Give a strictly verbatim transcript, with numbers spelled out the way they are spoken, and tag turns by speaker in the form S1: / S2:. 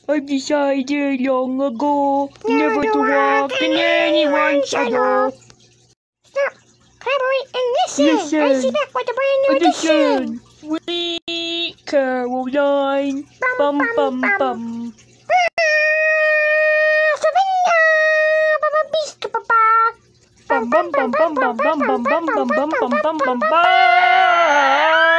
S1: I've decided long ago never
S2: Never
S1: to walk in anyone's shadow.
S2: Stop, collaborate, and listen.
S1: Listen.
S2: I see back with a brand new edition.
S1: Edition. We Caroline.
S2: Bum,
S1: Bum
S2: bum,
S1: bum
S2: bum.
S1: bum.
S2: Ah,
S1: Bum bum bum bum bum bum bum bum bum bum bum bum bum bum.